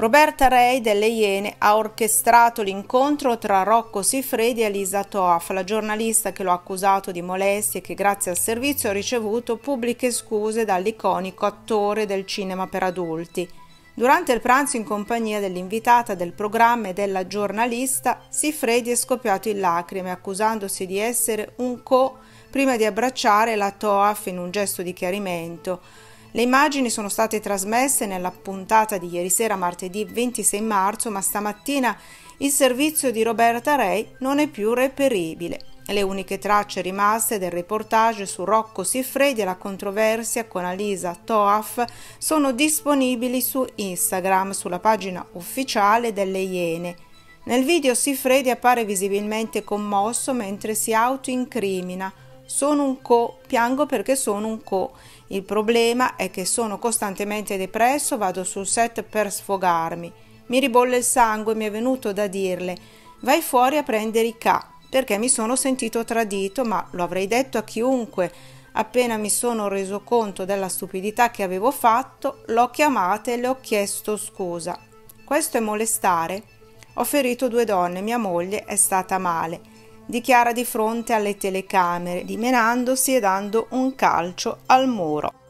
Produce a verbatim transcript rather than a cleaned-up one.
Roberta Ray delle Iene ha orchestrato l'incontro tra Rocco Siffredi e Elisa Toaf, la giornalista che lo ha accusato di molestie e che grazie al servizio ha ricevuto pubbliche scuse dall'iconico attore del cinema per adulti. Durante il pranzo in compagnia dell'invitata del programma e della giornalista, Siffredi è scoppiato in lacrime accusandosi di essere un co prima di abbracciare la Toaf in un gesto di chiarimento. Le immagini sono state trasmesse nella puntata di ieri sera, martedì ventisei marzo, ma stamattina il servizio di Roberta Ray non è più reperibile. Le uniche tracce rimaste del reportage su Rocco Siffredi e la controversia con Elisa Toaf sono disponibili su Instagram, sulla pagina ufficiale delle Iene. Nel video Siffredi appare visibilmente commosso mentre si autoincrimina. Sono un co, piango perché sono un co. Il problema è che sono costantemente depresso, vado sul set per sfogarmi. Mi ribolle il sangue, mi è venuto da dirle: vai fuori a prendere i ca, perché mi sono sentito tradito, ma lo avrei detto a chiunque. Appena mi sono reso conto della stupidità che avevo fatto, l'ho chiamata e le ho chiesto scusa. Questo è molestare? Ho ferito due donne, mia moglie è stata male. Dichiara di fronte alle telecamere, dimenandosi e dando un calcio al muro.